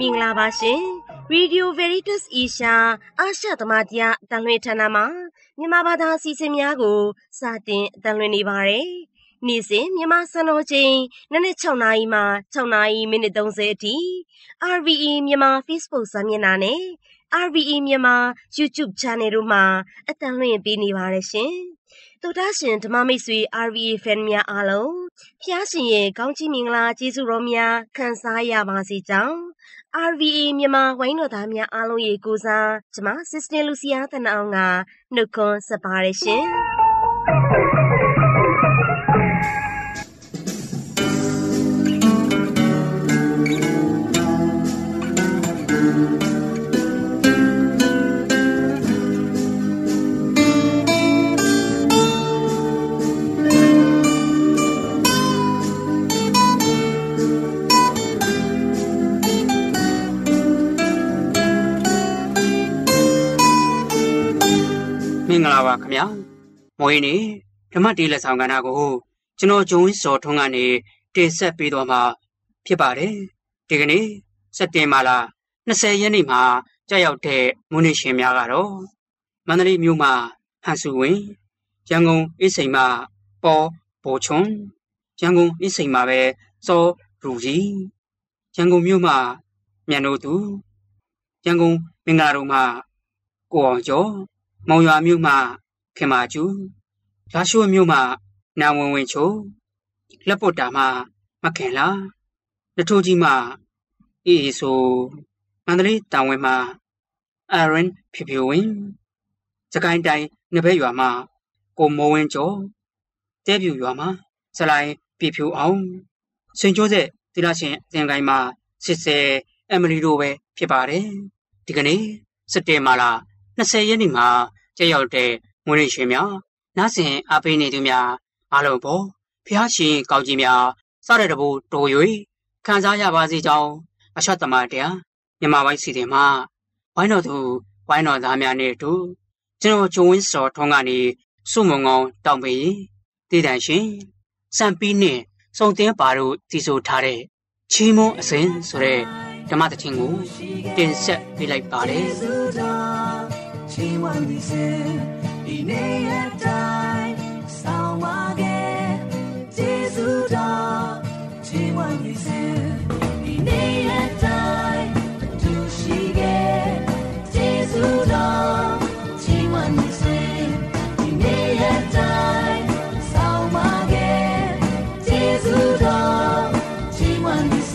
င်္ဂလာပါရှင် Radio Veritas Asia အာရှသမ္မတရားအတန်လွှင့်ဌာနမှာမြန်မာဘာသာအစီအစဉ်များကိုစတင်အတန်လွှင့်နေပါတယ်။နေ့စဉ်မြန်မာစံတော်ချိန်နနက်6နာရီမှ6နာရီမိနစ်30အထိ RVE မြန်မာ Facebook စာမျက်နှာနဲ့ RVE မြန်မာ YouTube Channel တို့မှာအတန်လွှင့်ပေးနေပါတယ်ရှင်။သောတာရှင်ဓမ္မမိတ်ဆွေ RVE Fan များအားလုံးဖျားရှင်ရဲ့ကောင်းချီးမင်္ဂလာကျေးဇူးတော်များခံစားရပါစေကြောင်း RVE မြန်မာဝိုင်းတော်သားများအားလုံးရေကိုစားကျမ Sister Lucia တနအောင်ကနှုတ်ခွန်းဆက်ပါရရှင်မင်္ဂလာပါခင်ဗျာမွေးနေ့ဓမ္မတေးလက်ဆောင်ကဏ္ဍကိုကျွန်တော်ဂျုံစော်ထွန်းကနေတင်ဆက်ပေးသွားမှာဖြစ်ပါတယ်ဒီကနေ့စက်တင်ဘာလ20ရက်နေ့မှာကြာရောက်တဲ့မွေးနေ့ရှင်များကတော့မန္တလေးမြို့မှာဟန်စုဝင်းရန်ကုန်အေးစိန်မှာပေါ်ဘိုချွန်းရန်ကုန်အေးစိန်မှာပဲစောရူကြီးရန်ကုန်မြို့မှာမြန်တို့သူရန်ကုန်မင်္ဂလာတို့မှာကိုအောင်ကျော်မောင်ရွာမြို့မှာခင်မာကျူရာရှိုးမြို့မှာနာဝင်ဝင်ချိုလက်ပုတ်တာမှာမခင်လာနထိုးကြီးမှာအေးဆိုမန္တလေးတောင်ဝင်းမှာအရင်ဖြူဖြူဝင်းစကိုင်းတိုင်းနဘက်ရွာမှာကိုမိုးဝင်းကျော်တဲပြူရွာမှာဇလိုင်းပြဖြူအောင်စင်ကျိုးဆက်သီလရှင်အသင်ကိုင်းမှာစစ်စဲအမလီတို့ပဲဖြစ်ပါတယ်ဒီကနေ့စက်တင်ဘာလ20ရက်နေ့မှာကျရောက်တဲ့မွေးနေ့ရှင်များနားဆင်အားပေးနေသူများအားလုံးပေါ်ဖျားရှင်ကောင်းကြီးများစတဲ့တဘူတိုး၍ခံစားရပါစေကြောင်းအရှတ်သမားတရားမြန်မာပိုင်းစီတင်မှာဝိုင်းတော်သူဝိုင်းတော်သားများနဲ့အတူကျွန်တော်ဂျုံဝင်းစော်ထွန်းကနေစုမုံကောင်းတောင်းပေးတည်တံရှင်စံပီးနဲ့စုံသင်းပါတို့တည်ဆိုထားတဲ့ချီးမွမ်းအစဉ်ဆိုတဲ့ဓမ္မသခင်ကိုတင်ဆက်ပေးလိုက်ပါတယ်希望你是你那一代扫码给结束的希望你是你那一代主席给结束的希望你是你那一代扫码给结束的希望你是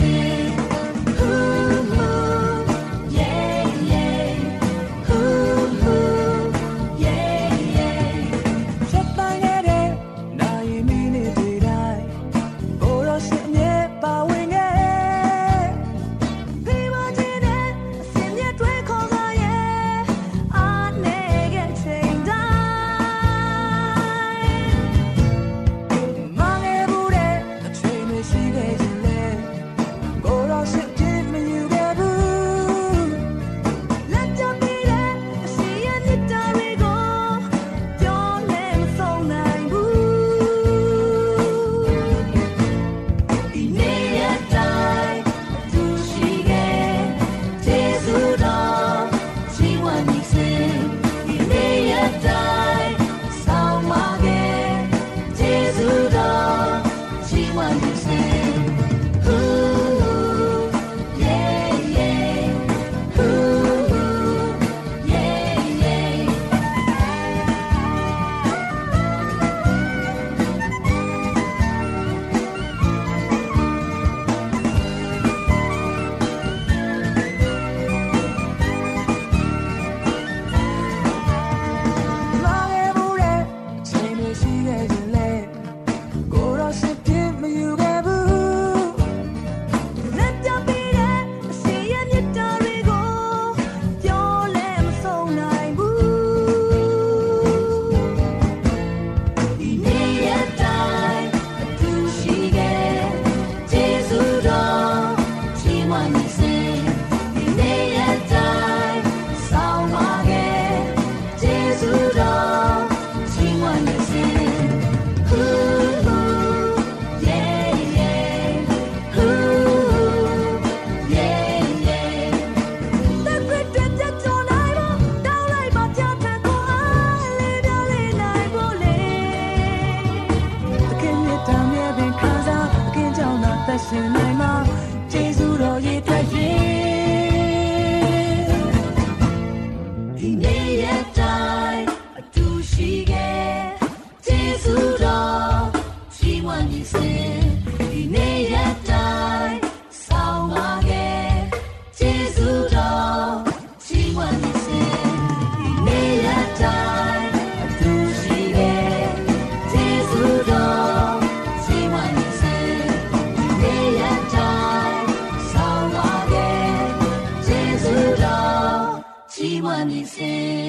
希望你先。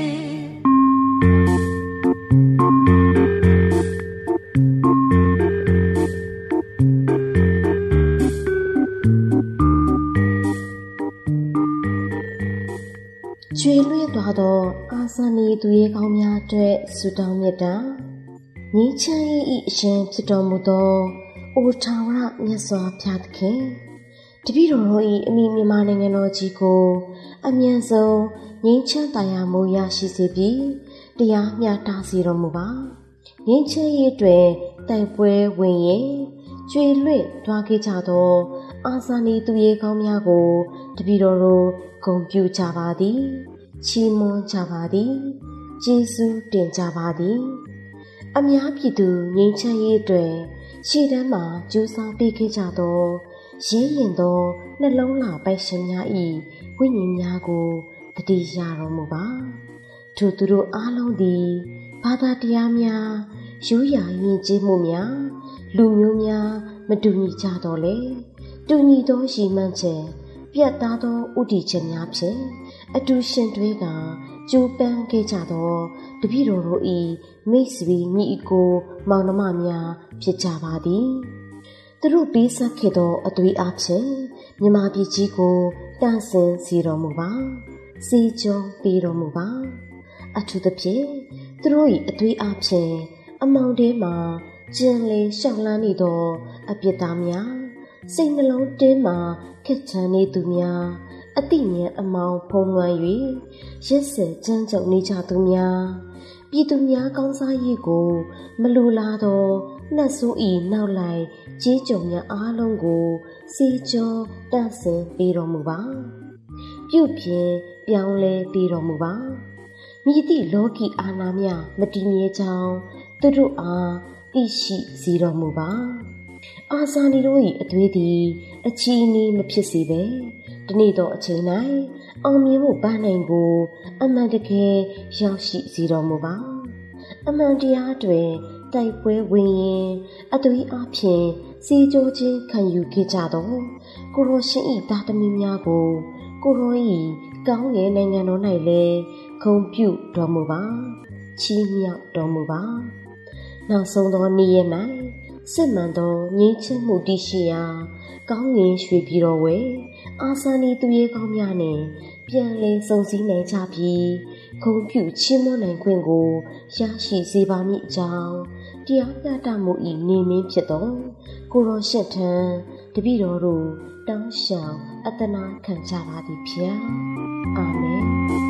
ကျွေလွင့်သွားသောအာဇာနည်သူရဲကောင်းများအတွက်ဆုတောင်းမြတ်တာငြိမ်းချမ်းရေး၏အရှင်ဖြစ်တော်မူသောအိုထာဝရမြတ်စွာဘုရားသခင်တပည့်တော်တို့၏အမိမြန်မာနိုင်ငံတော်ကြီးကိုအမြန်ဆုံးငြိမ်းချမ်းသာယာမှုရရှိစေပြီးတရားမျှတစေတော်မူပါငြိမ်းချမ်းရေးတွင်တိုက်ပွဲဝင်ရင်ကျွေလွင့်သွားခဲ့ကြသောအာဇာနည်သူရဲကောင်းများကိုတပည့်တော်တို့ဂုဏ်ပြုကြပါသည်ချီးမွမ်းကြပါသည်ကျေးဇူးတင်ကြပါသည်အများပြည်သူငြိမ်းချမ်းရေးတွင်ရှေ့တန်းမှာကြိုးစားပေးခဲ့ကြသောရဲရင်သောနှလုံးလာပိုက်ရှင်များ၏ဝိညာဉ်များကိုတတိယတော်မူပါထိုသူတို့အားလုံးသည်ဘာသာတရားများရိုးရာယဉ်ကျေးမှုများလူမျိုးများမတူညီကြတော့လေတူညီသောရည်မှန်းချက်ပြတ်သားသောဥတီချက်များဖြင့်အတူရှင်တွဲကကြိုးပမ်းခဲ့ကြသောတပည့်တော်တို့၏မိတ်ဆွေညီအကိုမောင်နှမများဖြစ်ကြပါသည်သူတို့ပေးဆက်ခဲ့သောအသွေးအားဖြင့်မြမပြည်ကြီးကိုတန့်စင်စေတော်မူပါစေကြောပေးတော်မူပါအထူးသဖြင့်သူတို့၏အသွေးအားဖြင့်အမောင်ထဲမှာကျင်လေရှောက်လန်းနေသောအပြစ်သားများစိတ်နှလုံးတင်းမှာခက်ချမ်းနေသူများအတိဉာဏ်အမောင်ဖုံးလွှမ်း၍ရက်စက်ကြမ်းကြုတ်နေကြသူများပြည်သူများကောင်းစားရေးကိုမလိုလားသောနှက်ဆိုးဤနောက်လိုက်ကြေးကြုံများအားလုံးကိုစီကျော်တန့်စင်ပေးတော်မူပါပြုပြင်ပြောင်းလဲပေးတော်မူပါမြည်သည့်လောကီအာဏာများမတည်မြဲကြောင်းသူတို့အားသိရှိစေတော်မူပါအာဇာနည်တို့၏အသွေးသည်အချီးနှီးမဖြစ်စေဘဲဒီနေ့သောအချိန်၌အောင်မြင်မှုပန်းနိုင်ကိုအမှန်တကယ်ရောက်ရှိစေတော်မူပါအမှန်တရားတွင်တိုက်ပွဲဝင်ရင်အသွေးအားဖြင့်စီကြိုးခြင်းခံယူခဲ့ကြသောကိုရောရှင်၏သားသမီးများကိုကိုရော၏ကောင်းငယ်နိုင်ငံတော်၌လည်းဂုဏ်ပြုတော်မူပါချီးမြှောက်တော်မူပါနောက်ဆုံးသောနေ့ရက်၌စစ်မှန်သောငြိမ်းချမ်းမှုတည်ရှိရာကောင်းငင်ရွှေပြည်တော်ဝဲအာဇာနည်သူရဲကောင်းများနှင့်ပြန်လည်စုံစည်းနိုင်ကြပြီးဂုဏ်ပြုချီးမွမ်းနိုင်ခွင့်ကိုရရှိစေပါမည်အကြောင်းတရားမျှတမှု၏နေမင်းဖြစ်သောကိုရောရှက်ထံတပည့်တော်တို့တောင်းလျှောက်အသနာခံကြပါသည်ဖျားအာမင်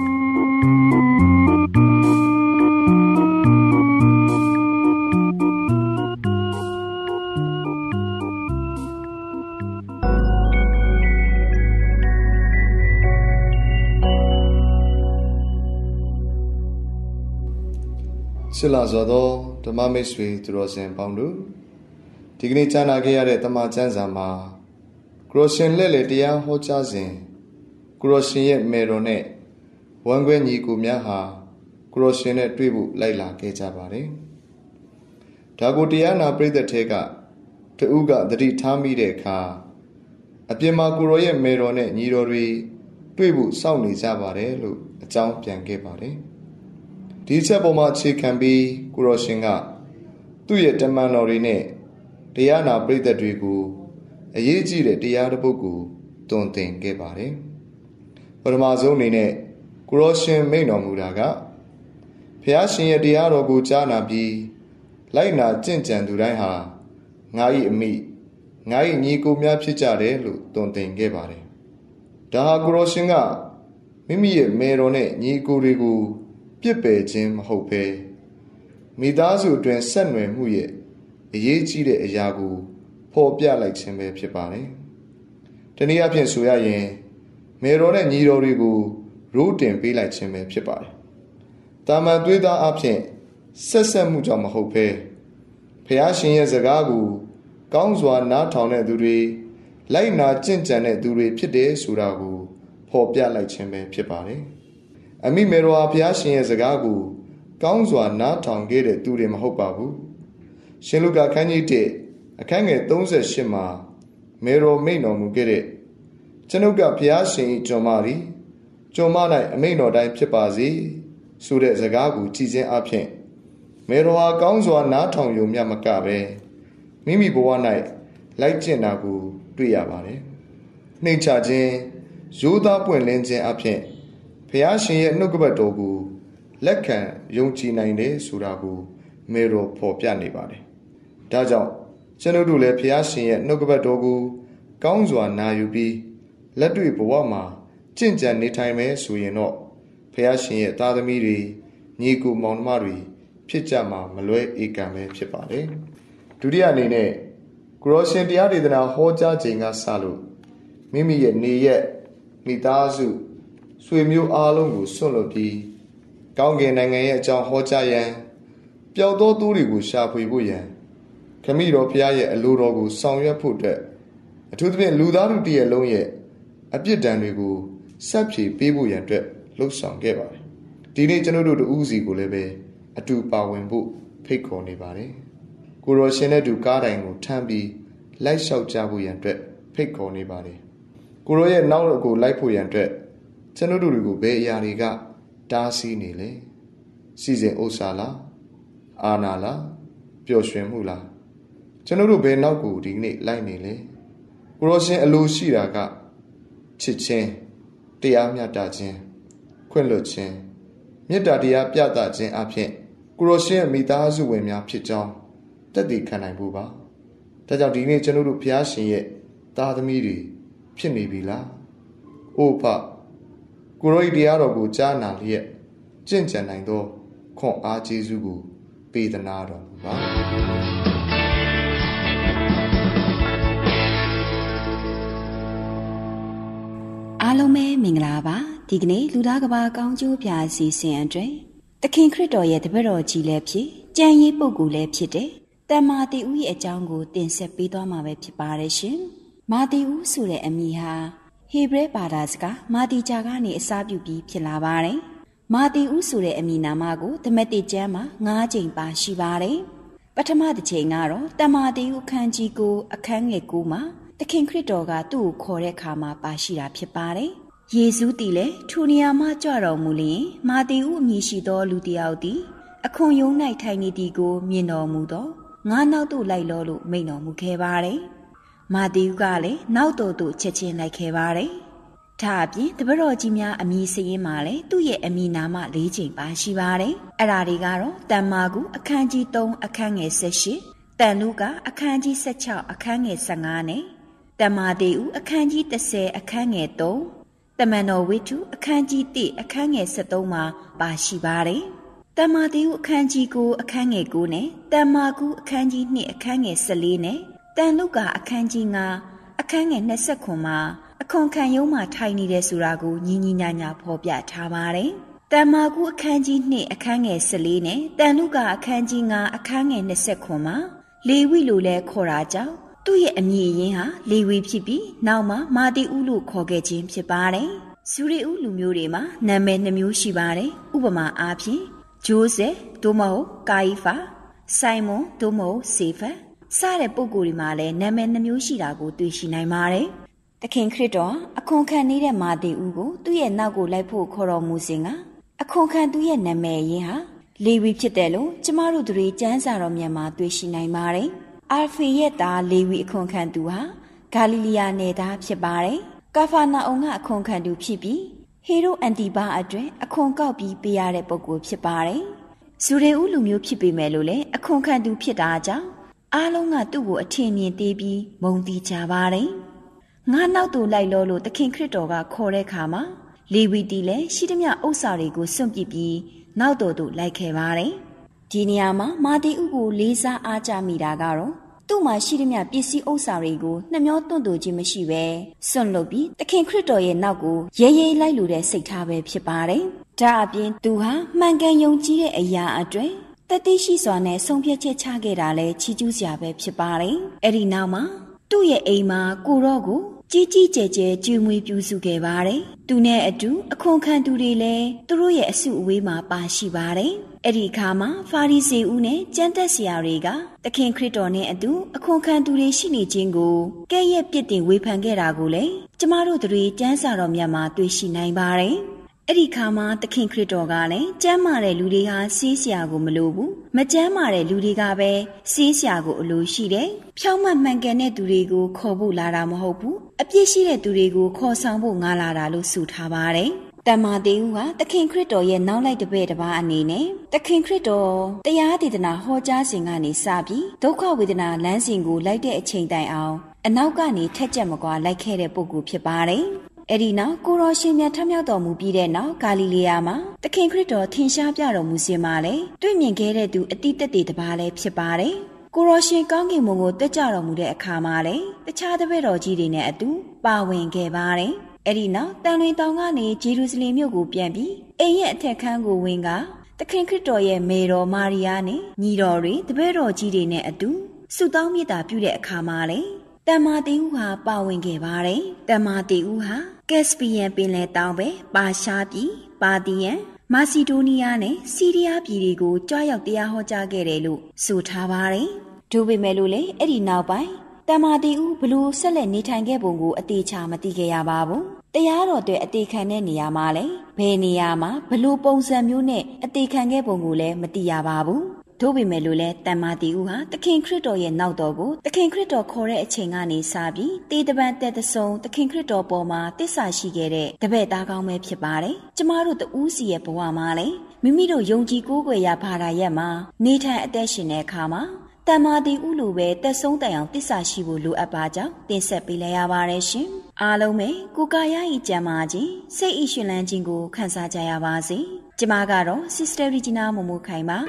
ချစ်လာစွာသောဓမ္မမိတ်ဆွေသူတော်စင်ပေါင်းတို့ဒီကနေ့ကြားနာခဲ့ရတဲ့တမန်ကျမ်းစာမှာကိုရောရှင်လက်လေတရားဟောကြားစဉ်ကိုရောရှင်ရဲ့မေတော်နဲ့ဝမ်းခွဲညီကိုများဟာကိုရောရှင်နဲ့တွေ့ဖို့လိုက်လာခဲ့ကြပါတယ်။ဒါကိုတရားနာပရိသတ်ထဲကတဦးကသတိထားမိတဲ့အခါအပြင်မှာကိုရောရဲ့မေတော်နဲ့ညီတော်တွေတွေ့ဖို့စောင့်နေကြပါတယ်လို့အကြောင်းပြန်ခဲ့ပါတယ်။ဒီချက်ပေါ်မှာအခြေခံပြီးကိုရောရှင်ကသူ့ရဲ့တမန်တော်တွေနဲ့တရားနာပရိသတ်တွေကိုအရေးကြီးတဲ့တရားတစ်ပုဒ်ကိုတွင်တင်ခဲ့ပါတယ်။ပထမဆုံးအနေနဲ့ကိုရောရှင်မိန့်တော်မူတာကဘုရားရှင်ရဲ့တရားတော်ကိုကြားနာပြီးလိုက်နာကျင့်ကြံသူတိုင်းဟာငါ၏အမိငါ၏ညီကိုများဖြစ်ကြတယ်လို့တွင်တင်ခဲ့ပါတယ်။ဒါဟာကိုရောရှင်ကမိမိရဲ့မေတော်နဲ့ညီကိုတွေကိုပြစ်ပယ်ခြင်းမဟုတ်ဘဲမိသားစုအတွင်းဆက်နွယ်မှုရဲ့အရေးကြီးတဲ့အရာကိုဖော်ပြလိုက်ခြင်းပဲဖြစ်ပါတယ်။တနည်းအားဖြင့်ဆိုရရင်မေတော်နဲ့ညီတော်တွေကိုရိုးတင်ပေးလိုက်ခြင်းပဲဖြစ်ပါတယ်။တာမန်သွေးသားအဖြစ်ဆက်မှုကြောင့်မဟုတ်ဘဲဖျားရှင်ရဲ့စကားကိုကောင်းစွာနားထောင်တဲ့သူတွေလိုက်နာကျင့်ကြံတဲ့သူတွေဖြစ်တယ်ဆိုတာကိုဖော်ပြလိုက်ခြင်းပဲဖြစ်ပါတယ်။အမိမေတော်ဟာဘုရားရှင်ရဲ့စကားကိုကောင်းစွာနားထောင်ခဲ့တဲ့သူတွေမဟုတ်ပါဘူး။ရှင်လုကာခန်းကြီး1အခန်းငယ်38မှာမေတော်မိန့်တော်မူခဲ့တဲ့ကျွန်ုပ်ကဘုရားရှင်၏ကျွန်မသည်ကျွန်မ၌အမိန့်တော်တိုင်းဖြစ်ပါစေဆိုတဲ့စကားကိုကြည်ခြင်းအပြင်မေတော်ဟာကောင်းစွာနားထောင်ယုံမျှမကပဲမိမိဘဝ၌လိုက်ကျင့်တာကိုတွေ့ရပါတယ်။နှိမ့်ချခြင်းရိုးသားပွင့်လင်းခြင်းအပြင်ဘုရားရှင်ရဲ့နှုတ်ကပတ်တော်ကိုလက်ခံယုံကြည်နိုင်တယ်ဆိုတာကိုမေတော်ဖော်ပြနေပါတယ်။ဒါကြောင့်ကျွန်တော်တို့လည်းဘုရားရှင်ရဲ့နှုတ်ကပတ်တော်ကိုကောင်းစွာနာယူပြီးလက်တွေ့ဘဝမှာကျင့်ကြံနေထိုင်မယ်ဆိုရင်တော့ဘုရားရှင်ရဲ့သားသမီးတွေညီကိုမောင်နှမတွေဖြစ်ကြမှာမလွဲဧကံပဲဖြစ်ပါတယ်။ဒုတိယအနေနဲ့ကိုရောရှင်တရားဒေသနာဟောကြားခြင်းကစလို့မိမိရဲ့နေရက်မိသားစုဆွေမျိုးအားလုံးကိုစွန့်လွတ်ပြီးကောင်းကင်နိုင်ငံရဲ့အကြောင်းဟောကြားရန်ပျောက်သောသူတွေကိုရှာဖွေဖို့ရန်ခမည်းတော်ဘုရားရဲ့အလိုတော်ကိုဆောင်ရွက်ဖို့အတွက်အထူးသဖြင့်လူသားတို့တည်းရဲ့လုံးရဲ့အပြစ်ဒဏ်တွေကိုဆက်ဖြေပေးဖို့ရန်အတွက်လှုံ့ဆော်ခဲ့ပါတယ်။ဒီနေ့ကျွန်တော်တို့တဦးစီကိုလည်းပဲအတူပါဝင်ဖို့ဖိတ်ခေါ်နေပါတယ်။ကိုရောရှင်နဲ့တူကားတိုင်ကိုထမ်းပြီးလိုက်လျှောက်ကြဖို့ရန်အတွက်ဖိတ်ခေါ်နေပါတယ်။ကိုရောရဲ့နောက်ကိုလိုက်ဖို့ရန်အတွက်ကျွန်တော်တို့တွေကိုဘယ်အရာတွေကတားဆီးနေလဲ။စီစဉ်ဥစ္စာလား။အာနာလား။ပျော်ရွှင်မှုလား။ကျွန်တော်တို့ဘယ်နောက်ကိုဒီနေ့လိုက်နေလဲ။ကိုရောရှင်အလိုရှိတာကချစ်ခြင်းတရားမျှတခြင်းခွင့်လွှတ်ခြင်းမေတ္တာတရားပြသခြင်းအပြင်ကိုရောရှင်ရဲ့မိသားစုဝင်များဖြစ်ကြောင်းသက်သေခံနိုင်ဖို့ပါ။ဒါကြောင့်ဒီနေ့ကျွန်တော်တို့ဘုရားရှင်ရဲ့သားသမီးတွေဖြစ်နေပြီလား။အိုဖကိုရောဤတရားတော်ကိုကြားနာလျက်ကျင့်ကြံနိုင်သောခွန်အားကျေးဇူးကိုပေးသနာတော်မူပါ။အားလုံးပဲမင်္ဂလာပါဒီကနေ့လူသားကဘာကောင်းကျိုးပြအစီအစဉ်အတွင်းသခင်ခရစ်တော်ရဲ့တပည့်တော်ကြီးလည်းဖြစ်ကြံရေးပုဂ္ဂိုလ်လည်းဖြစ်တဲ့တမ္မာတိဦးရဲ့အကြောင်းကိုတင်ဆက်ပေးသွားမှာပဲဖြစ်ပါတယ်ရှင်မာတိဦးဆိုတဲ့အမည်ဟာဟေဘရဲဘာသာစကားမာတိဂျာကနေအစပြုပြီးဖြစ်လာပါတယ်မာတိဦးဆိုတဲ့အမည်နာမကိုဓမ္မတိကျမ်းမှာ9ကြိမ်ပါရှိပါတယ်ပထမတစ်ချိန်ကတော့တမ္မာတိဦးအခန်းကြီးကိုအခန်းငယ်9မှာသခင်ခရစ်တော်ကသူ့ကိုခေါ်တဲ့အခါမှာပါရှိတာဖြစ်ပါတယ်။ယေရှုသည်လည်းထိုနေရာမှကြွတော်မူလျင်မာသေဦးအမည်ရှိသောလူတစ်ယောက်သည်အခွန်ရုံး၌ထိုင်နေသည်ကိုမြင်တော်မူသောငါနောက်သို့လိုက်လောလို့မိန့်တော်မူခဲ့ပါတယ်။မာသေဦးကလည်းနောက်တော်သို့ချက်ချင်းလိုက်ခဲ့ပါတယ်။ဒါအပြင်တပည့်တော်ကြီးများအမည်စရင်းမှာလည်းသူ့ရဲ့အမည်နာမ4ချိန်ပါရှိပါတယ်။အဲ့ဒါတွေကတော့တမ္မာကုအခန်းကြီး3အခန်းငယ်18တန်လူကအခန်းကြီး16အခန်းငယ်15နဲ့တမ္မာသေဦးအခန်းကြီး30အခန်းငယ်3တမန်တော်ဝိတုအခန်းကြီး1အခန်းငယ်73မှာပါရှိပါတယ်။တမ္မာသေဦးအခန်းကြီး9အခန်းငယ်9နဲ့တမ္မာကုအခန်းကြီး2အခန်းငယ်14နဲ့တန်လုကာအခန်းကြီး9အခန်းငယ်29မှာအခွန်ခံရုံးမှာထိုင်နေတဲ့ဆိုတာကိုညီညီညာညာဖော်ပြထားပါတယ်။တမ္မာကုအခန်းကြီး2အခန်းငယ်14နဲ့တန်လုကာအခန်းကြီး9အခန်းငယ်29မှာလေဝိလိုလဲခေါ်တာကြောင့်သူ့ရဲ့အမည်ရင်းဟာလေဝီဖြစ်ပြီးနောက်မှာမာတိဦးလို့ခေါ်ခဲ့ခြင်းဖြစ်ပါတယ်။ဇူရီဦးလူမျိုးတွေမှာနာမည်2မျိုးရှိပါတယ်။ဥပမာအားဖြင့်ဂျိုးဆက်ဒိုမဟုတ်ကာယီဖာဆိုင်မွန်ဒိုမဟုတ်စေဖတ်စတဲ့ပုဂ္ဂိုလ်တွေမှာလည်းနာမည်2မျိုးရှိတာကိုတွေ့ရှိနိုင်ပါတယ်။သခင်ခရစ်တော်အခွန်ခံနေတဲ့မာတိဦးကိုသူ့ရဲ့နောက်ကိုလိုက်ဖို့ခေါ်တော်မူစဉ်ကအခွန်ခံသူရဲ့နာမည်ရင်းဟာလေဝီဖြစ်တယ်လို့ကျမတို့တွေကျမ်းစာတော်မြန်မာတွေ့ရှိနိုင်ပါတယ်။အာဖေရဲ့သားလေဝီအခွန်ခံသူဟာဂါလိလီယာနယ်သားဖြစ်ပါတယ်။ကာဖာနာအုံကအခွန်ခံသူဖြစ်ပြီးဟေရိုအန်တီဘာအတွင်အခွန်ကောက်ပြီးပေးရတဲ့ပုဂ္ဂိုလ်ဖြစ်ပါတယ်။ဇူရေဦးလူမျိုးဖြစ်ပေမဲ့လို့လည်းအခွန်ခံသူဖြစ်တာကြောင့်အားလုံးကသူ့ကိုအထင်မြင်သေးပြီးမုန်းတီးကြပါတယ်။ငါနောက်သို့လိုက်လို့သခင်ခရစ်တော်ကခေါ်တဲ့အခါမှာလေဝီတီလည်းရှိသမျှဥစ္စာတွေကိုစွန့်ပစ်ပြီးနောက်တော်သို့လိုက်ခဲ့ပါတယ်။ဒီနေရာမှာမာတိဥကိုလေးစားအားကြမိတာကတော့သူ့မှာရှိသမျှပစ္စည်းဥစ္စာတွေကိုနှမျောတွန့်တူခြင်းမရှိပဲစွန့်လွတ်ပြီးသခင်ခရစ်တော်ရဲ့နောက်ကိုရဲရဲလိုက်လို့တဲ့စိတ်ထားပဲဖြစ်ပါတယ်။ဒါအပြင်သူဟာမှန်ကန်ယုံကြည်တဲ့အရာအတွက်တတိရှိစွာနဲ့ဆုံးဖြတ်ချက်ချခဲ့တာလဲချီးကျူးစရာပဲဖြစ်ပါတယ်။အဲ့ဒီနောက်မှာသူ့ရဲ့အိမ်မှာကိုတော့ကိုကြီးကြီးကျယ်ကျယ်ကျွေးမွေးပြုစုခဲ့ပါတယ်။သူနဲ့အတူအခွန်ခံသူတွေလည်းသူတို့ရဲ့အစုအဝေးမှာပါရှိပါတယ်။အဲ့ဒီအခါမှာဖာရိဇေဦးနဲ့ကျမ်းသက်ဆရာတွေကသခင်ခရစ်တော်နဲ့အတူအခွန်ခံသူတွေရှိနေခြင်းကိုကဲ့ရဲ့ပြစ်တင်ဝေဖန်ခဲ့တာကိုလည်းကျမတို့တွေကျမ်းစာတော်များမှာတွေ့ရှိနိုင်ပါတယ်အဲ့ဒီခါမှာသခင်ခရစ်တော်ကလည်းကျမ်းမာတဲ့လူတွေဟာဆေးဆရာကိုမလိုဘူးမကျမ်းမာတဲ့လူတွေကပဲဆေးဆရာကိုအလိုရှိတယ်ဖြောင့်မတ်မှန်ကန်တဲ့သူတွေကိုခေါ်ဖို့လာတာမဟုတ်ဘူးအပြစ်ရှိတဲ့သူတွေကိုခေါ်ဆောင်ဖို့ငါလာတာလို့ဆိုထားပါတယ်တမ္မာတေဦးဟာသခင်ခရစ်တော်ရဲ့နောက်လိုက်တပည့်တစ်ပါးအနေနဲ့သခင်ခရစ်တော်တရားဒေသနာဟောကြားစဉ်ကနေစပြီးဒုက္ခဝေဒနာလမ်းစဉ်ကိုလိုက်တဲ့အချိန်တိုင်အောင်အနောက်ကနေထက်ကျက်မကွာလိုက်ခဲ့တဲ့ပုဂ္ဂိုလ်ဖြစ်ပါတယ်။အဲ့ဒီနောက်ကိုရောရှင်မြတ်ထမြောက်တော်မူပြီးတဲ့နောက်ဂါလိလေယာမှာသခင်ခရစ်တော်ထင်ရှားပြတော်မူစဉ်မှာလည်းတွေ့မြင်ခဲ့တဲ့သူအတိတ်တစ်ပါးလည်းဖြစ်ပါတယ်။ကိုရောရှင်ကောင်းကင်ဘုံကိုတက်ကြတော်မူတဲ့အခါမှာလည်းတခြားတပည့်တော်ကြီးတွေနဲ့အတူပါဝင်ခဲ့ပါတယ်။အဲ့ဒီနောက်တန်လွင်တောင်ကနေဂျေရုဆလင်မြို့ကိုပြန်ပြီးအိမ်ရဲ့အထက်ခန်းကိုဝင်ကသခင်ခရစ်တော်ရဲ့မေတော်မာရီယာနဲ့ညီတော်တွေတပည့်တော်ကြီးတွေနဲ့အတူဆုတောင်းမေတ္တာပြုတဲ့အခါမှာလည်းတမ္မာတေဦးဟာပါဝင်ခဲ့ပါတယ်။တမ္မာတေဦးဟာကက်စပီယန်ပင်လယ်တောင်ပဲပါရှားပြည်ပါတီယန်မာစီဒိုနီးယားနဲ့စီးရီးယားပြည်တွေကိုကြွရောက်တရားဟောကြားခဲ့တယ်လို့ဆိုထားပါတယ်။ဒါပေမဲ့လို့လေအဲ့ဒီနောက်ပိုင်းတမ္မာတေဦးဘလို့ဆက်လက်နေထိုင်ခဲ့ပုံကိုအသေးချာမသိခဲ့ရပါဘူး။တရားတော်တွေအသေးခံတဲ့နေရာမှာလည်းဘယ်နေရာမှာဘလို့ပုံစံမျိုးနဲ့အသေးခံခဲ့ပုံကိုလည်းမသိရပါဘူး။တို့ပေမဲ့လို့လဲတမ္မာတေဦးဟာသခင်ခရစ်တော်ရဲ့နောက်တော်ကိုသခင်ခရစ်တော်ခေါ်တဲ့အချိန်ကနေစပြီးတေတပံတက်တဆုံသခင်ခရစ်တော်ပေါ်မှာတစ္ဆာရှိခဲ့တဲ့တပည့်သားကောင်းပဲဖြစ်ပါတယ်။ကျမတို့တဦးစီရဲ့ဘဝမှာလည်းမိမိတို့ယုံကြည်ကိုးကွယ်ရာဘာသာရပ်မှာနေထိုင်အသက်ရှင်တဲ့အခါမှာတမ္မာတေဦးလိုပဲတက်ဆုံးတိုင်အောင်တစ္ဆာရှိဖို့လိုအပ်ပါကြောင်းတင်ဆက်ပေးလိုက်ရပါတယ်ရှင်။အားလုံးပဲကိုယ်ကာယ၏ကျမ်းမာခြင်းစိတ်၏ရှင်လန်းခြင်းကိုခံစားကြရပါစေ။ကျမကတော့ Sister Regina မမိုးခိုင်ပါ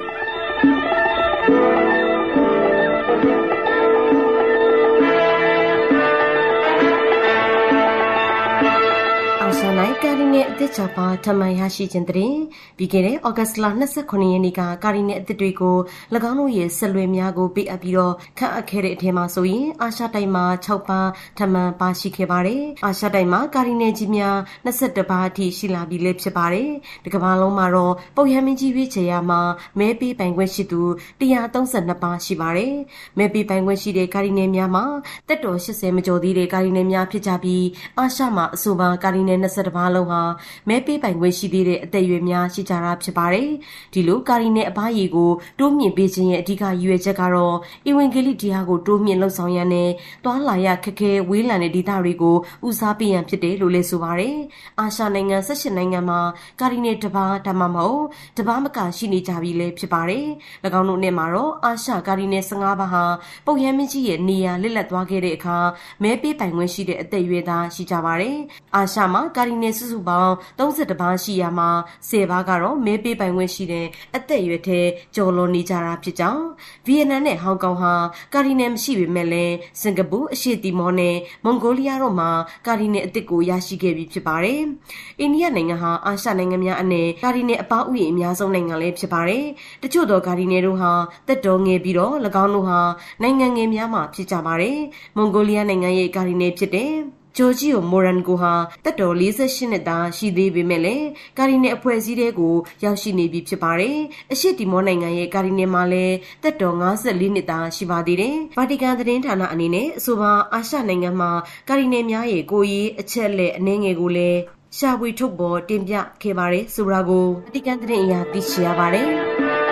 ဆန်လိုက်ကာရီနဲ့အသစ်ချပါထမှန်ရရှိခြင်းတည်းပြီးခဲ့တဲ့ဩဂတ်စ်လ29ရက်နေ့ကကာရီနဲ့အသစ်တွေကို၎င်းတို့ရဲ့ဆက်လွယ်များကိုပေးအပ်ပြီးတော့ခန့်အပ်ခဲ့တဲ့အထက်မှာဆိုရင်အာရှတိုက်မှာ6ပါးထမှန်ပါရှိခဲ့ပါတယ်အာရှတိုက်မှာကာရီနဲ့ကြီးများ21ပါးအထိရှိလာပြီလည်းဖြစ်ပါတယ်ဒီကမ္ဘာလုံးမှာတော့ပုပ်ရဟန်းမင်းကြီးရွေးချယ်ရမှာမဲပေးပိုင်ခွင့်ရှိသူ132ပါးရှိပါတယ်မဲပေးပိုင်ခွင့်ရှိတဲ့ကာရီနဲ့များမှာတက်တော်80မကျော်သေးတဲ့ကာရီနဲ့များဖြစ်ကြပြီးအာရှမှာအဆိုပါကာရီနဲ့20ပါးလုံးဟာမဲပေးပိုင်ခွင့်ရှိသေးတဲ့အသက်အရွယ်များရှိကြတာဖြစ်ပါတယ်။ဒီလိုကာရီနဲ့အပားရီကိုတိုးမြင့်ပေးခြင်းရဲ့အဓိကရည်ရွယ်ချက်ကတော့ဧဝံဂေလိတရားကိုတိုးမြင့်လှုပ်ဆောင်ရန်နဲ့တွာလာရခက်ခဲဝေးလံတဲ့ဒေသတွေကိုဦးစားပေးရန်ဖြစ်တယ်လို့လည်းဆိုပါတယ်။အာရှနိုင်ငံ18နိုင်ငံမှာကာရီနဲ့တပါးဒါမှမဟုတ်တပါးမကရှိနေကြပြီလည်းဖြစ်ပါတယ်။၎င်းတို့နဲ့မှာတော့အာရှကာရီနဲ့15ပါးဟာပုပ်ရဟန်းမင်းကြီးရဲ့နေရာလစ်လက်သွားခဲ့တဲ့အခါမဲပေးပိုင်ခွင့်ရှိတဲ့အသက်အရွယ်သားရှိကြပါတယ်။အာရှမှာကာရီနဲ့စုစုပေါင်း32ပါးရှိရမှာ10ပါးကတော့မဲပေးပိုင်ခွင့်ရှိတဲ့အသက်အရွယ်ထဲကျော်လွန်နေကြတာဖြစ်ကြောင်းဗီယက်နမ်နဲ့ဟောင်ကောင်ဟာကာရီနယ်မရှိပေမဲ့လည်းစင်ကာပူအရှေ့တီမောနဲ့မွန်ဂိုလီးယားတို့မှာကာရီနယ်အသစ်ကိုရရှိခဲ့ပြီဖြစ်ပါတယ်။အိန္ဒိယနိုင်ငံဟာအာရှနိုင်ငံများအနက်ကာရီနယ်အပားဥယျာဉ်အများဆုံးနိုင်ငံလည်းဖြစ်ပါတယ်။တချို့သောကာရီနယ်တို့ဟာတက်တော်ငယ်ပြီးတော့၎င်းတို့ဟာနိုင်ငံငယ်များမှာဖြစ်ကြပါတယ်။မွန်ဂိုလီးယားနိုင်ငံရဲ့ကာရီနယ်ဖြစ်တဲ့ဂျော်ဂျီယိုမိုရန်ကိုဟာတက်တော်48နှစ်သားရှိသေးပေမဲ့လည်းကာရီနယ်အဖွဲ့အစည်းတွေကိုရောက်ရှိနေပြီဖြစ်ပါတယ်။အရှေ့တီမောနိုင်ငံရဲ့ကာရီနယ်မှာလည်းတက်တော်54နှစ်သားရှိပါသေးတယ်။ဗာတီကန်သတင်းဌာနအနေနဲ့အဆိုပါအာရှနိုင်ငံမှာကာရီနယ်များရဲ့ကိုရေးအချက်လက်အနည်းငယ်ကိုလည်းရှာဖွေထုတ်ပေါ်တင်ပြခဲ့ပါတယ်ဆိုတာကိုဗာတီကန်သတင်းအရသိရှိရပါတယ်။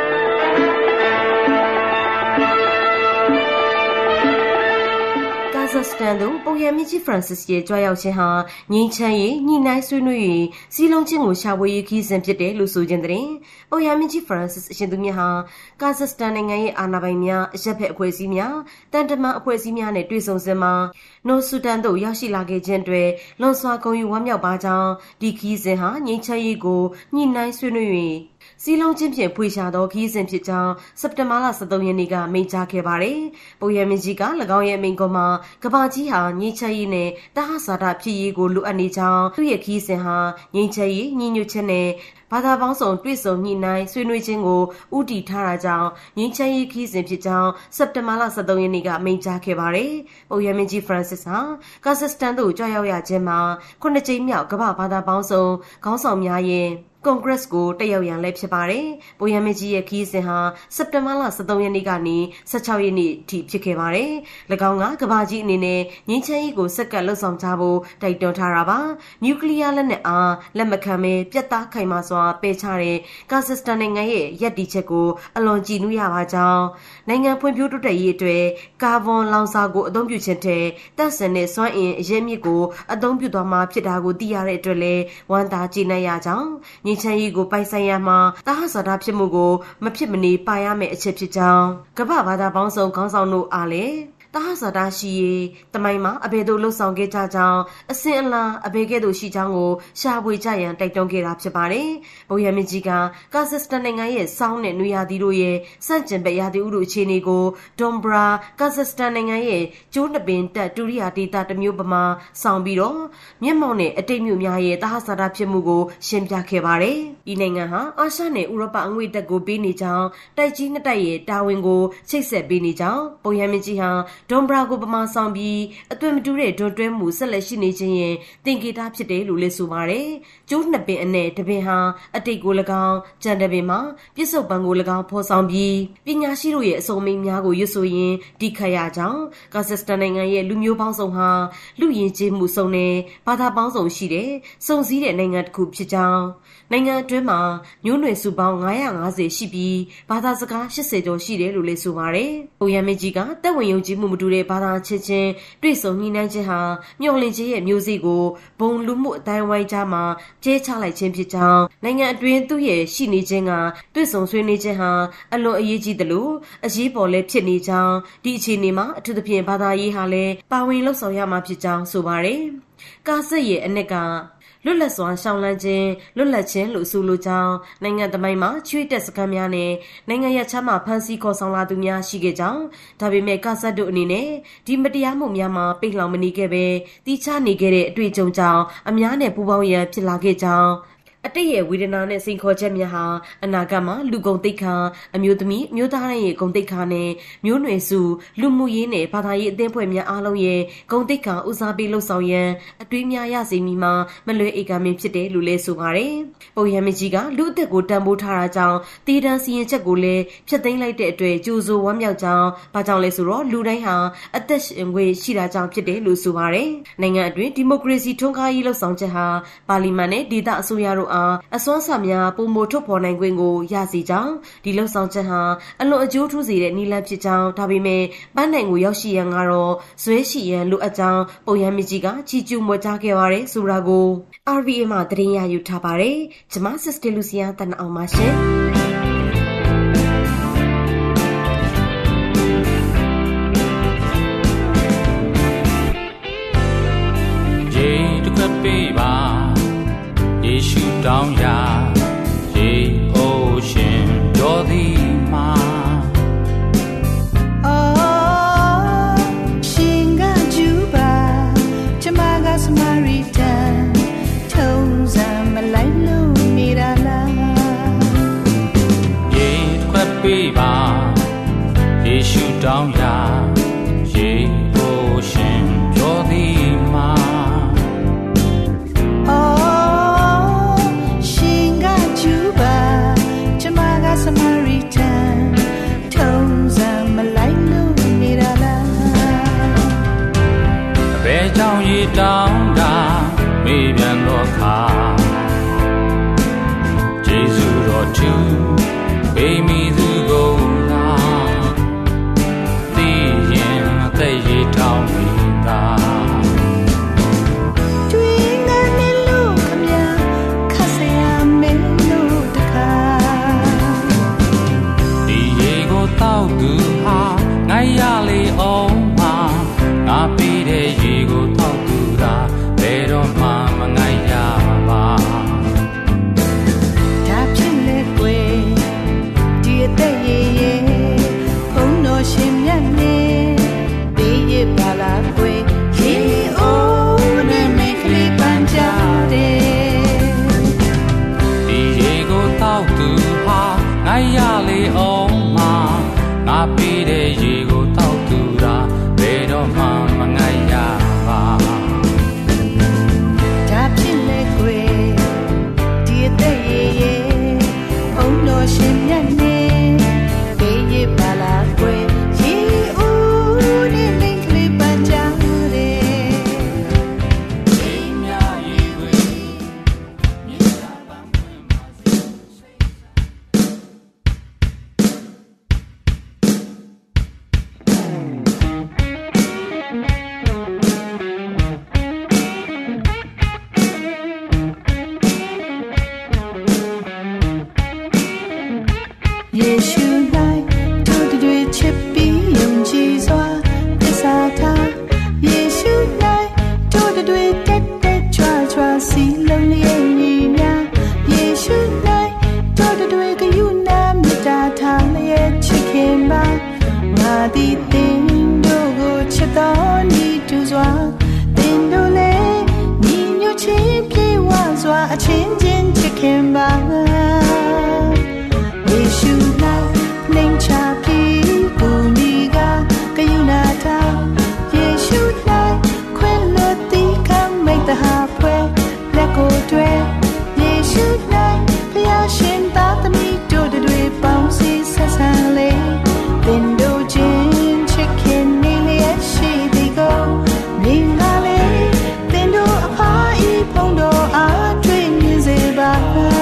ကာဇက်စတန်သို့ပုပ်ရဟန်းမင်းကြီးဖရန်စစ်ရဲ့ကြွရောက်ခြင်းဟာငြိမ်းချမ်းရေးညှိနှိုင်းဆွေးနွေးရေးစီလုံးချင်းကိုရှာဖွေရေးခီးစဉ်ဖြစ်တယ်လို့ဆိုခြင်းတဲ့ပုပ်ရဟန်းမင်းကြီးဖရန်စစ်အရှင်သူမြတ်ဟာကာဇက်စတန်နိုင်ငံရဲ့အာဏာပိုင်များအရက်ဖက်အဖွဲ့အစည်းများတန်တမန်အဖွဲ့အစည်းများနဲ့တွေ့ဆုံစဉ်မှာနိုဆူဒန်သို့ရောက်ရှိလာခဲ့ခြင်းတွေလွန်စွာဂုဏ်ယူဝမ်းမြောက်ပါကြောင်းဒီခီးစဉ်ဟာငြိမ်းချမ်းရေးကိုညှိနှိုင်းဆွေးနွေးရေးစီလုံးချင်းဖြင့်ဖွေရှာသောခီးစဉ်ဖြစ်ကြောင်းစက်တင်ဘာလ13ရက်နေ့ကမိန့်ကြားခဲ့ပါတယ်။ပုပ်ရဟန်းမင်းကြီးက၎င်းရဲ့မိန့်ခွန်းမှာကမ္ဘာကြီးဟာငြိမ်းချမ်းရေးနဲ့တဟဇာတဖြစ်ရေးကိုလိုအပ်နေကြောင်းသူ့ရဲ့ခီးစဉ်ဟာငြိမ်းချမ်းရေးညီညွတ်ချက်နဲ့ဘာသာပေါင်းစုံတွေ့ဆုံညှိနှိုင်းဆွေးနွေးခြင်းကိုဥတီထားတာကြောင့်ငြိမ်းချမ်းရေးခီးစဉ်ဖြစ်ကြောင်းစက်တင်ဘာလ 23 ရက်နေ့ကမိန့်ကြားခဲ့ပါတယ်။ပုပ်ရဟန်းမင်းကြီးဖရန်စစ်ဟာကာဇက်စတန်သို့ကြွရောက်ရခြင်းမှာ9 ကြိမ်မြောက်ကမ္ဘာဘာသာပေါင်းစုံခေါင်းဆောင်များရဲ့ကွန်ဂရက်ကိုတက်ရောက်ရန်လည်းဖြစ်ပါတယ်။ပုပ်ရဟန်းမင်းကြီးရဲ့ခီးစဉ်ဟာစက်တင်ဘာလ 23 ရက်နေ့ကနေ16 ရက်နေ့ထိဖြစ်ခဲ့ပါတယ်။၎င်းကကမ္ဘာကြီးအနေနဲ့ငြိမ်းချမ်းရေးကိုစက္ကန့်လှုပ်ဆောင်ကြဖို့တိုက်တွန်းထားတာပါ။နျူကလ িয়ার လက်နက်အားလက်မခံဘဲပြတ်သားခိုင်မာစွာပယ်ချတဲ့ကာဇက်စတန်နိုင်ငံရဲ့ရည်တည်ချက်ကိုအလွန်ကြည်နူးရပါကြောင်းနိုင်ငံဖွံ့ဖြိုးတိုးတက်ရေးအတွက်ကာဗွန်လောင်စာကိုအသုံးပြုခြင်းတဲ့တပ်ဆန်တဲ့စွမ်းအင်အရေးမြစ်ကိုအသုံးပြုသွားမှာဖြစ်တာကိုသိရတဲ့အတွက်လည်းဝမ်းသာကျေနပ်ရကြောင်းငြိမ်းချမ်းရေးကိုပိုင်ဆိုင်ရမှာတာဟဇာတာဖြစ်မှုကိုမဖြစ်မနေပါရမယ့်အချက်ဖြစ်ကြောင်းကမ္ဘာဘာသာပေါင်းစုံခေါင်းဆောင်တို့အားလည်းတာဟဇာတာရှိရေးတမိုင်းမှာအဘယ်သို့လှုပ်ဆောင်ခဲ့ကြကြောင်းအစဉ်အလာအဘယ်ကဲ့သို့ရှိကြောင်းကိုရှာဖွေကြရန်တိုက်တွန်းခဲ့တာဖြစ်ပါတယ်။ပုပ်ရဟန်းမင်းကြီးကကာဇက်စတန်နိုင်ငံရဲ့စောင်းနဲ့နွေရာသီတို့ရဲ့စန့်ကျင်ဘက်ရာသီဥတုအခြေအနေကိုဒွန်ဘရာကာဇက်စတန်နိုင်ငံရဲ့ကျိုးနှစ်ပင်တက်တူရိယာဒေသတစ်မျိုးပမာဆောင်ပြီးတော့မျက်မှောက်နဲ့အတိတ်မြို့များရဲ့တာဟဇာတာဖြစ်မှုကိုရှင်းပြခဲ့ပါတယ်။ဒီနိုင်ငံဟာအာရှနဲ့ဥရောပအငွေ့တက်ကိုပေးနေကြောင်းတိုက်ကြီးနှစ်တိုက်ရဲ့တာဝန်ကိုချိတ်ဆက်ပေးနေကြောင်းပုပ်ရဟန်းမင်းကြီးဟာဒွန်ဘရာကိုပမာဆောင်ပြီးအသွင်မတူတဲ့ဒွန်တွဲမှုဆက်လက်ရှိနေခြင်းရဲ့သင်္ကေတဖြစ်တယ်လို့လည်းဆိုပါတယ်။ကျိုးနှစ်ပင်အနဲ့တပင်ဟာအတိတ်ကို၎င်းကြံတပင်မှာပြစ္ဆုတ်ပံကို၎င်းဖော်ဆောင်ပြီးပညာရှိတို့ရဲ့အစုံအမိန့်များကိုရွတ်ဆိုရင်းတိခတ်ရကြောင်းကာဇက်စတန်နိုင်ငံရဲ့လူမျိုးပေါင်းစုံဟာလူယဉ်ကျေးမှုစုံနဲ့ဘာသာပေါင်းစုံရှိတဲ့စုံစည်းတဲ့နိုင်ငံတစ်ခုဖြစ်ကြောင်းနိုင်ငံအတွင်းမှာမျိုးနွယ်စုပေါင်း950ရှိပြီးဘာသာစကား80ကျော်ရှိတယ်လို့လည်းဆိုပါတယ်။ပုပ်ရဟန်းမင်းကြီးကသက်ဝင်ယုံကြည်မှုမတူတဲ့ဘာသာချင်းချင်းတွေ့ဆုံညှိနှိုင်းခြင်းဟာမျှော်လင့်ခြင်းရဲ့မျိုးစေ့ကိုဘုံလူမှုအတိုင်းဝိုင်းကြားမှာကျဲချလိုက်ခြင်းဖြစ်ကြောင်းနိုင်ငံအတွင်းသူ့ရဲ့ရှိနေခြင်းကတွေ့ဆုံဆွေးနွေးခြင်းဟာအလွန်အရေးကြီးသလိုအရေးပေါ်လည်းဖြစ်နေကြောင်းဒီအခြေအနေမှာအထူးသဖြင့်ဘာသာရေးဟာလည်းပါဝင်လှုပ်ဆောင်ရမှာဖြစ်ကြောင်းဆိုပါတယ်။ကာဇက်ရဲ့အနက်ကလွတ်လပ်စွာရှောင်လန်းခြင်းလွတ်လပ်ခြင်းလို့ဆိုလိုကြောင်းနိုင်ငံသမိုင်းမှာချွေးတက်စခန်းများနဲ့နိုင်ငံရခြားမှဖမ်းဆီးခေါ်ဆောင်လာသူများရှိခဲ့ကြောင်းဒါပေမဲ့ကာဇက်တို့အနေနဲ့ဒီမတရားမှုများမှာပိတ်လှောင်မနေခဲ့ပဲတီးခြားနေခဲ့တဲ့အတွေ့အကြုံကြောင့်အများနဲ့ပူးပေါင်းရန်ဖြစ်လာခဲ့ကြောင်းအတိတ်ရဲ့ဝေဒနာနဲ့စိန်ခေါ်ချက်များဟာအနာဂတ်မှာလူကုန်သိက္ခာအမျိုးသမီးမျိုးသားရဲ့ဂုဏ်သိက္ခာနဲ့မျိုးနွယ်စုလူမှုရေးနဲ့ဘာသာရေးအသင်းဖွဲ့များအားလုံးရဲ့ဂုဏ်သိက္ခာဦးစားပေးလှုပ်ဆောင်ရန်အတွေးများရစေမိမှာမလွဲဧကမင်းဖြစ်တယ်လို့လည်းဆိုပါတယ်။ပုပ်ရဟန်းမင်းကြီးကလူအသက်ကိုတန်ဖိုးထားတာကြောင့်တည်တံစီရင်ချက်ကိုလည်းဖျက်သိမ်းလိုက်တဲ့အတွက်ကြိုးစိုးဝမ်းမြောက်ကြောင်းဘာကြောင့်လဲဆိုတော့လူတိုင်းဟာအသက်ရှင်ခွင့်ရှိတာကြောင့်ဖြစ်တယ်လို့ဆိုပါတယ်။နိုင်ငံအတွင်းဒီမိုကရေစီထွန်းကားရေးလှုပ်ဆောင်ချက်ဟာပါလီမန်နဲ့ဒေသအစိုးရတို့အားအစွမ်းစာများပုံမထုတ်ဖော်နိုင်ခွင့်ကိုရစေကြောင်းဒီလှုပ်ဆောင်ချက်ဟာအလွန်အကျိုးထူးစေတဲ့နည်းလမ်းဖြစ်ကြောင်းဒါပေမဲ့ပန်းနိုင်ကိုရောက်ရှိရန်ကတော့ဇွဲရှိရန်လိုအပ်ကြောင်းပုပ်ရဟန်းမင်းကြီးကချီးကျူးမွေးကြားခဲ့ပါတယ်ဆိုတာကို RVA မှာသတင်းရယူထားပါတယ်။ကျွန်မ Sister Lucia တန်အောင်ပါရှင်။ရေတစ်ခွက်ပေးပါယေရှုတောင်းရာရေအိုးရှင်တော်သည်မှာရှင်ကဂျူပါကျမကစမာရီတန်ထုံးစံမလိုက်လို့နေတာလားရေတစ်ခွက်ပေးပါယေရှုတောင်းရာရေအိုးရှင်တော်သည်မှာစမာရီတန်ထုံးစံမလိုက်လို့နေတာလားအဘယ်ကြောင့်ရေတောင်းတာမေးပြန်တော့ခါဂျေဇုတော်သူပေးမိသူကိုသာသိရင်အသက်ရေထောင်းနေတာတွေ့ငါနဲ့လို့ခမခဆရာမဲလို့တခါတောက်သူဟာငါရလေအောင်မှာငါပေးတဲ့ရေကိုတောက်သူတာချင်းချစ်ခင်ပါယေရှု၌နှိမ်ချပြီးကိုညီကကယူနာတာယေရှု၌ခွင့်လွတ်သည်ခံမိတ်တဟာဖွဲလက်ကိုတွဲယေရှု၌ဖျားရှင်သားသမီးတို့တွေပေါင်းစည်းဆက်ဆံလေသင်တို့ချင်းချစ်ခင်နေလျက်ရှိသည်ကိုနေလာလေသင်တို့အဖာဤဖုံးတော်အားတွေ့မြင်စေပါ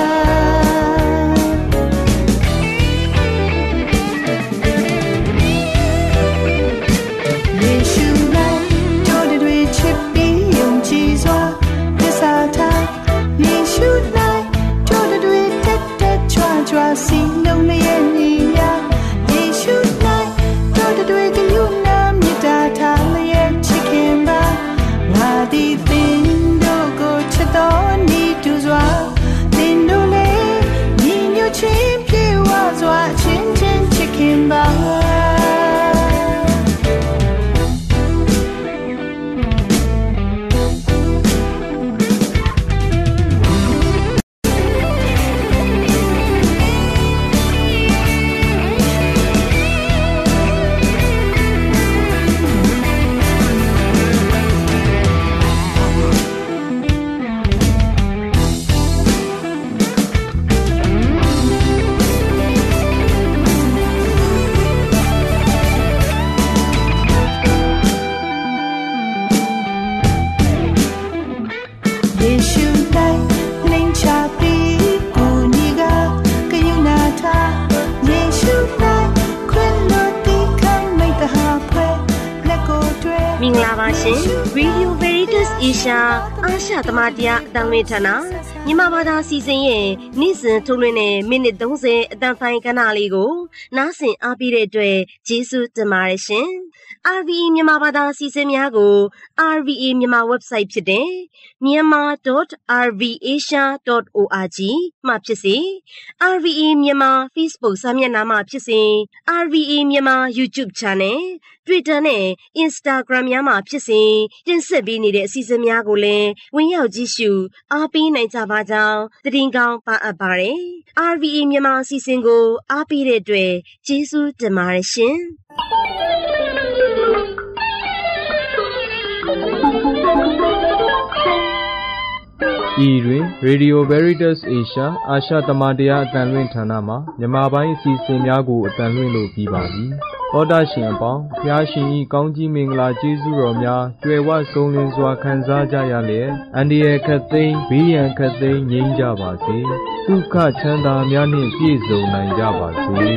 ယေရှု၌တို့တွေချစ်ပြီးယုံကြည်စွာသစ္စာထားယေရှု၌တို့တွေတက်တက်ကြွကြွစီလုံးရဲ့ညီညာယေရှု၌တို့တွေကယူနာမြတ်တာထားလျက်ချစ်ခင်ပါငါသည်သင်တို့ကိုချစ်တော်နီးတူစွာသင်တို့လည်းညီညွတ်ခြင်းပြေဝစွာချင်းချင်းချစ်ခင်ပါယေရှု၌နှိမ်ချပြီးကိုညီကကယူနာတာယေရှု၌ခွင့်လွတ်သည်ခံမိတ်တဟာဖွဲလက်ကိုတွဲမင်္ဂလာပါရှင် Radio Veritas Asia အာရှသမတရားအတန်လွင်ဌာနမြန်မာဘာသာစီစဉ်ရဲ့နေ့စဉ်ထုတ်လွှင့်တဲ့မိနစ်30အတန်ဖိုင်ကဏ္ဍလေးကိုနားဆင်အားပေးတဲ့အတွက်ကျေးဇူးတင်ပါတယ်ရှင် RVA မြန်မာဘာသာစီစဉ်များကို RVA မြန်မာ website ဖြစ်တဲ့ myanmar.rvasia.org မှာဖြစ်စေ RVA မြန်မာ Facebook စာမျက်နှာမှာဖြစ်စေ RVA မြန်မာ YouTube Channel Twitter နဲ့ Instagram များမှာဖြစ်စေတင်ဆက်ပေးနေတဲ့အစီအစဉ်များကိုလည်းဝင်ရောက်ကြည့်ရှုအားပေးနိုင်ကြပါကြောင်းသတင်းကောင်းပါအပ်ပါတယ် RVA မြန်မာအစီအစဉ်ကိုအားပေးတဲ့အတွက်ကျေးဇူးတင်ပါတယ်ရှင်ဤတွင် Radio Veritas Asia အာရှသမတရားအတန်လွင့်ဌာနမှမြန်မာပိုင်းအစီအစဉ်များကိုအတန်လွင့်လို့ပြီးပါပြီ။သောတာရှင်အပေါင်းဖျားရှင်ဤကောင်းကြီးမင်္ဂလာကျေးဇူးတော်များကြွယ်ဝဆုံးလင်းစွာခံစားကြရလျက်အန္တရာယ်ခတ်သိမ်းဘေးရန်ခတ်သိမ်းငြိမ်းကြပါစေ။ဒုက္ခချမ်းသာများနှင့်ပြည့်စုံနိုင်ကြပါစေ။